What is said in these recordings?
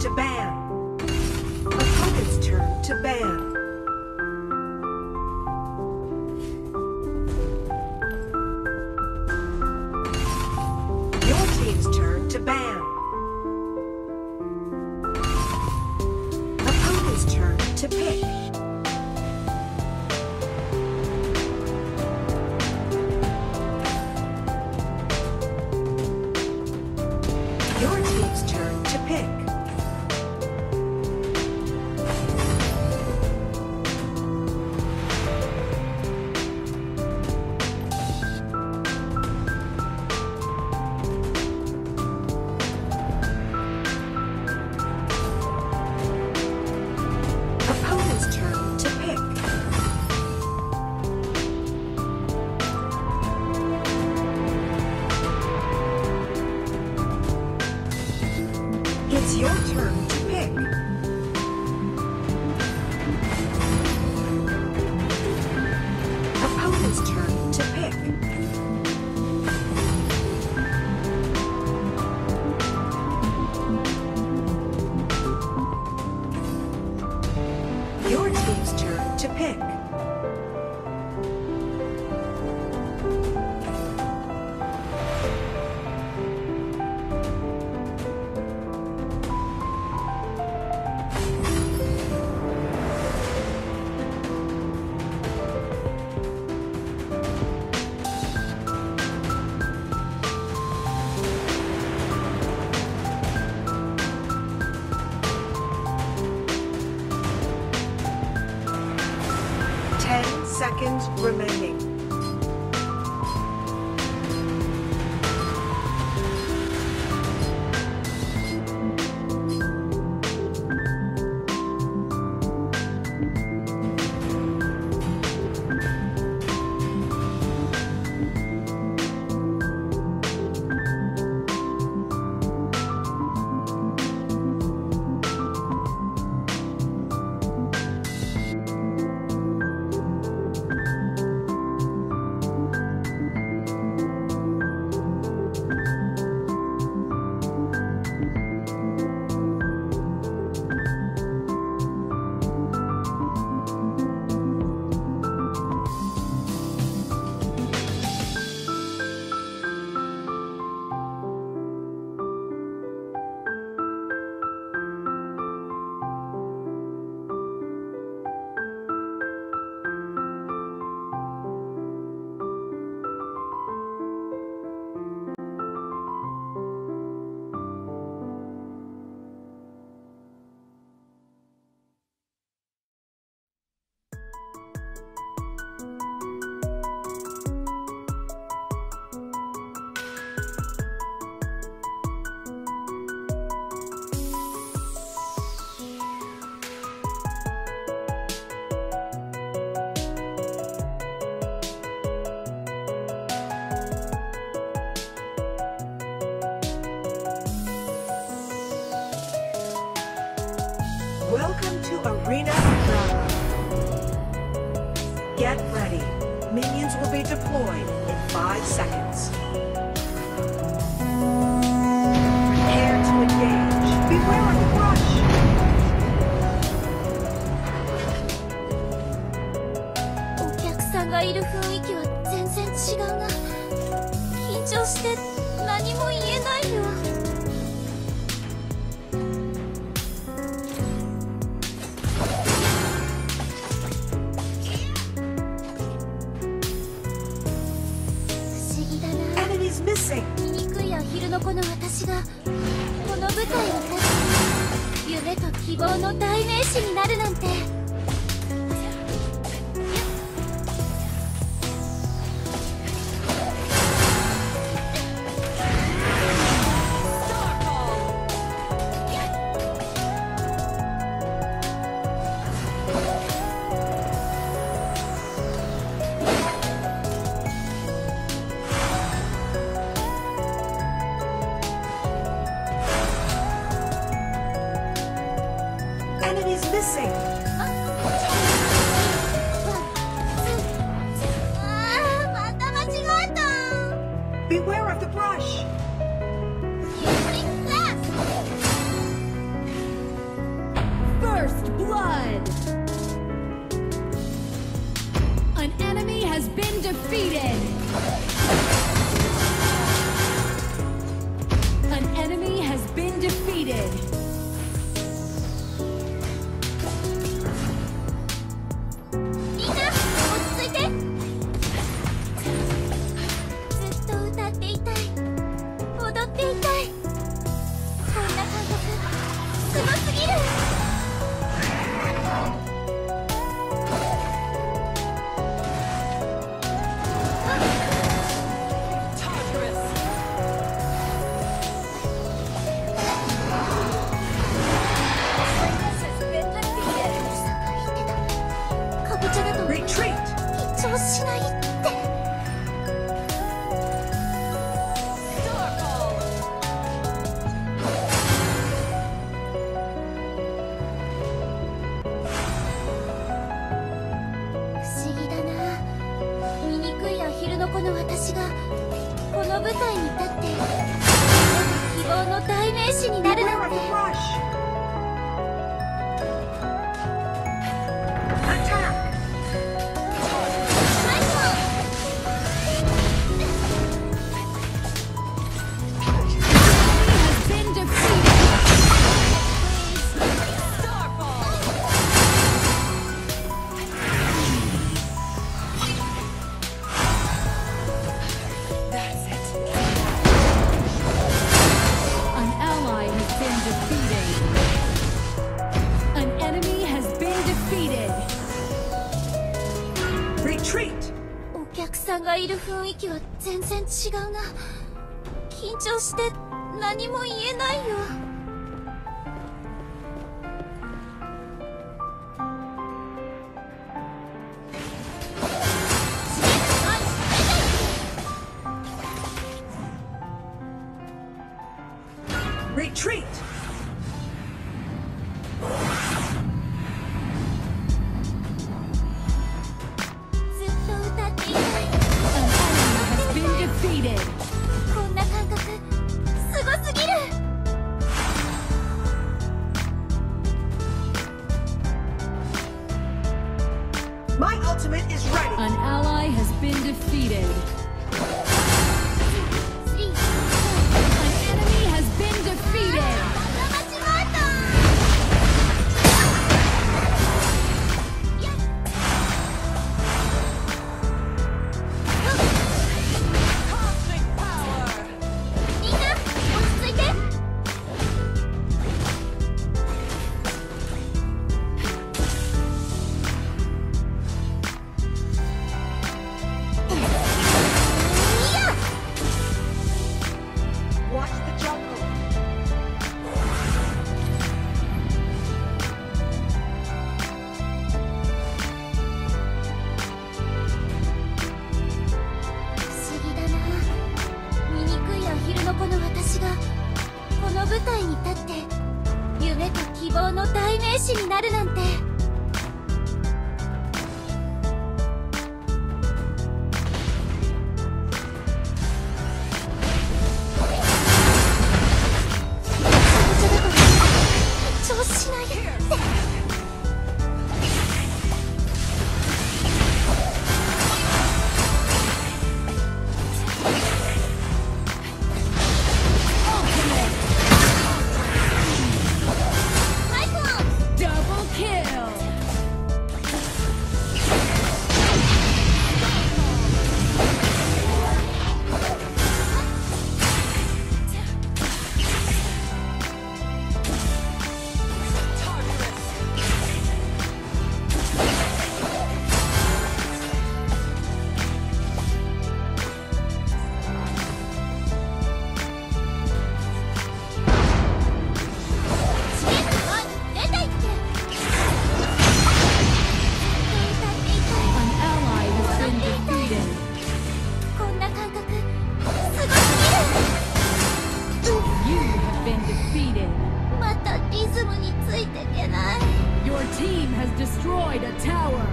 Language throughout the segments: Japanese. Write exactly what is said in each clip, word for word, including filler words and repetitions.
to ban. Opponent's turn to ban. Your team's turn to ban. Opponent's turn to pick. Your team's turn to pick. Opponent's turn to pick. It's your turn to pick. Opponent's turn to pick. Your team's turn to pick. Ten seconds remaining. Welcome to Arena Drama. Get ready. Minions will be deployed in five seconds. Prepare to engage. Beware of the rush. Okyaksanがいる雰囲気は全然違うな。緊張して何も言えないよ。 Missing. 醜いアヒルの子の私がこの舞台に立ち夢と希望の代名詞になるなんて。 Enemies missing. ああ、また間違えた。 Beware of the brush. っていたい。こんな感覚すごすぎる。かぼちゃだと緊張しないって。この私がこの舞台に立って希望の代名詞になるなんて。お客さんがいる雰囲気は全然違うな。緊張して何も言えないよ。 Retreat! こんな感覚すごすぎる。 My ultimate is ready. An ally has been defeated. An enemy has been defeated. この私がこの舞台に立って夢と希望の代名詞になるなんて。緊張しないって。またリズムについていけない。 Your team has destroyed a tower.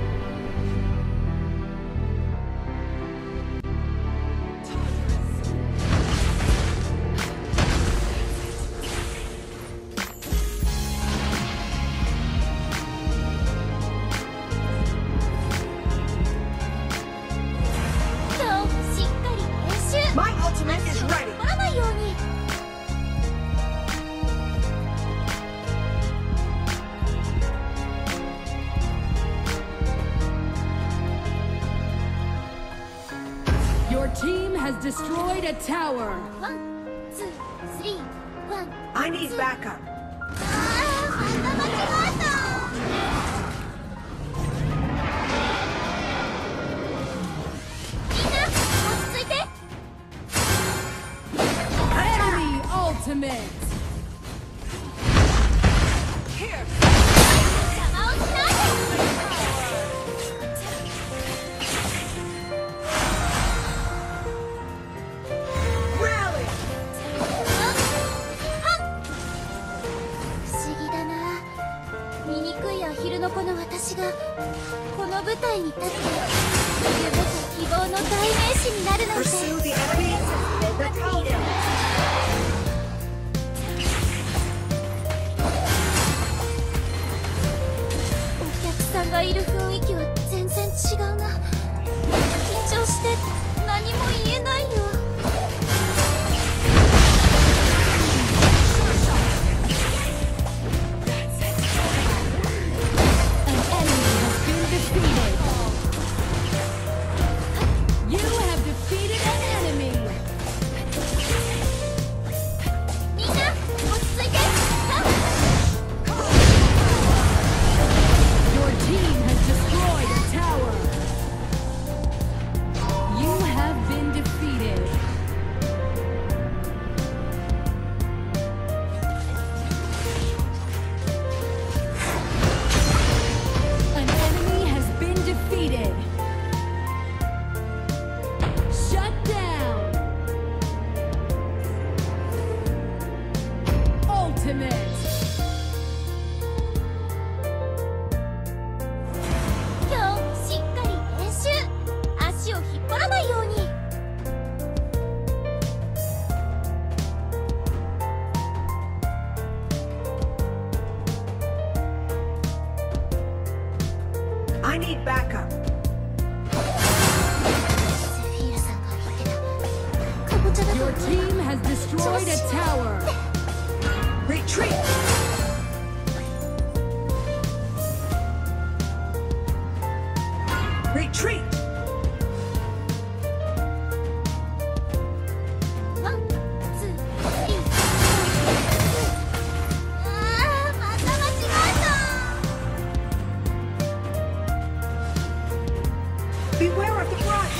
My ultimate is ready. Your team has destroyed a tower. ワン、ツ I need backup. ああ、また間違えた。みんな落ち着いて。 Enemy ultimate. 邪魔をしないで。 Rally! 不思議だな。醜いアヒルの子の私がこの舞台に立って夢と希望の代名詞になるなんて。 Pursue the enemy. Defeated. お客さんがいる雰囲気は全然違うな。緊張して何も言えないよ。 An enemy has been defeated. You have defeated an enemy. みんな落ち着いて。さあ Your team has destroyed a tower. You have been defeated. An enemy has been defeated. Shut down. Ultimate. 今日しっかり練習。足を引っ張らないように。 I need backup. セフィーラさんが言ってたかぼちゃだと Your 思う。 team has destroyed a tower. Retreat. Retreat. ワン、ツー、スリー。ああ、また間違えた。 Beware of the brush.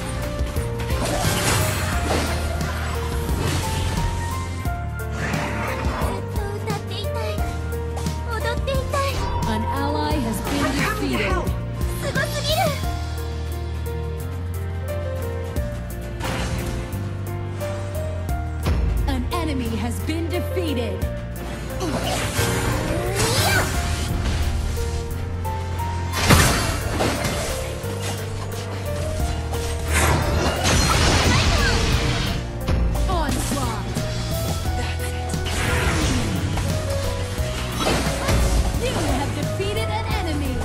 ずっと歌っていたい。踊っていたい。 An ally has been I'm coming to defeated. help. すごすぎる。 An enemy has been defeated. いや Onslaught. You have defeated an enemy.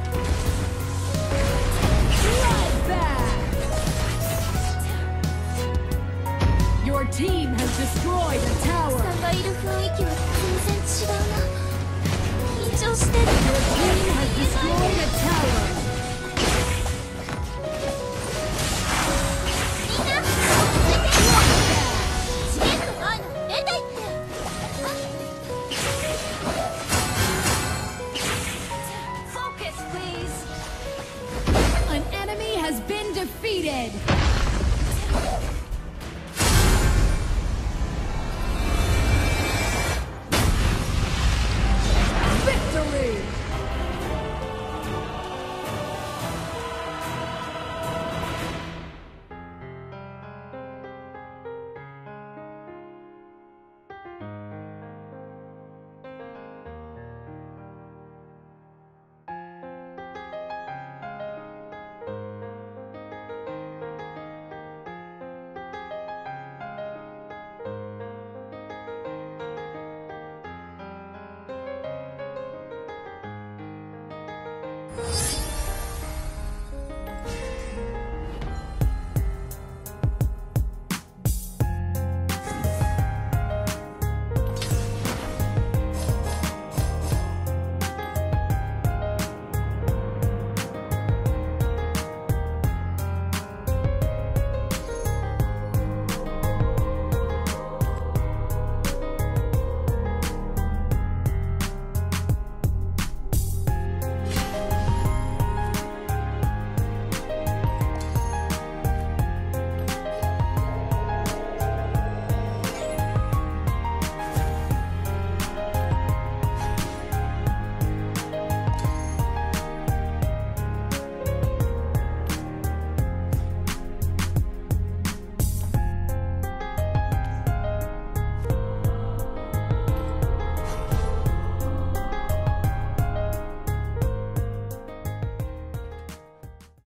Bloodbath. Your team has destroyed a さ tower. んがいる雰囲気は全然違うな。緊張してる。 Your team has destroyed a tower.